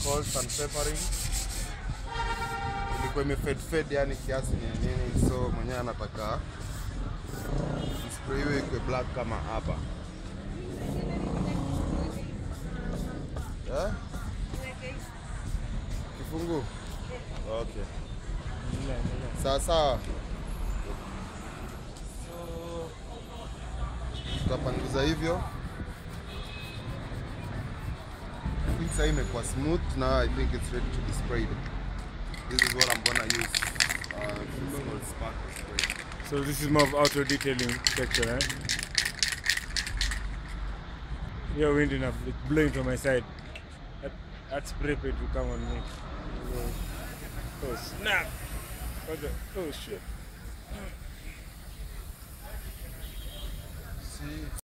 salt and peppering. Ilikuwa imefed yani kiasi nini, so mwenyewe anataka spray iwe iko black kama hapa. Kifungu? Okay. Sasa tutapanguza hivyo. Sasa imekuwa smooth. Now I think it's ready to be sprayed. This is what I'm gonna use. It's spark spray. So this is more of auto detailing texture, right? Yeah, wind enough. It's blowing from my side. That spray paint will come on me. Oh snap! Oh shit! See.